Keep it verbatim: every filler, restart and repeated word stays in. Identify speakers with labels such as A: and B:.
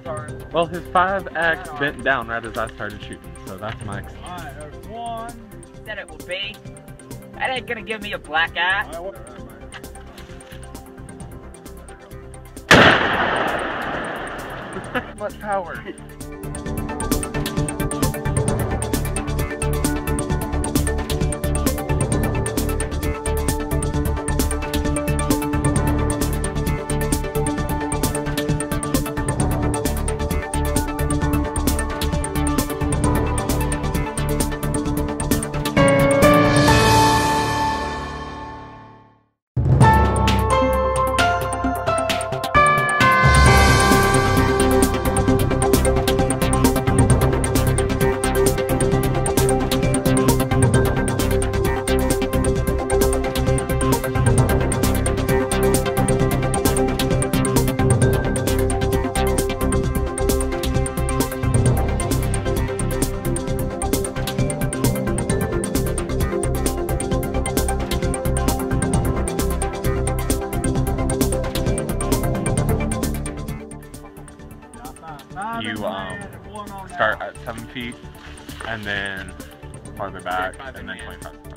A: sorry.
B: Well, his five X bent down right as I started shooting, so that's my excuse.
A: Alright, there's one.
C: Said it would be. That ain't gonna give me a black eye.
B: What power? You um, start at seven feet and then farther back and then twenty-five.